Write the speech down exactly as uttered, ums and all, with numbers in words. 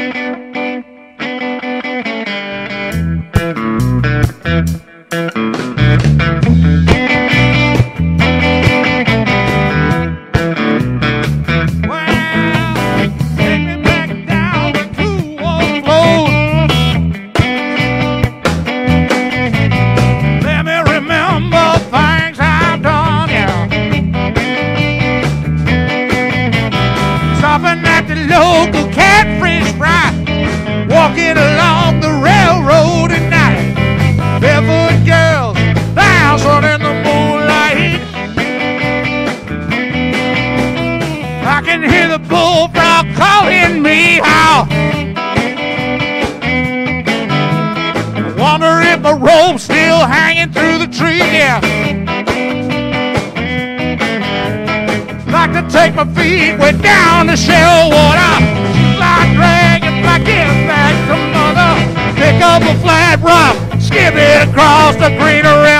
Local catfish fry, walking along the railroad at night. Barefoot girls dancing in the moonlight. I can hear the bullfrog calling me out. I wonder if the rope's still hanging through the tree. Yeah. Like to take my feet way down the shell water. Fly dragon, fly get back to mother. Pick up a flat rock, skip it across the greenery.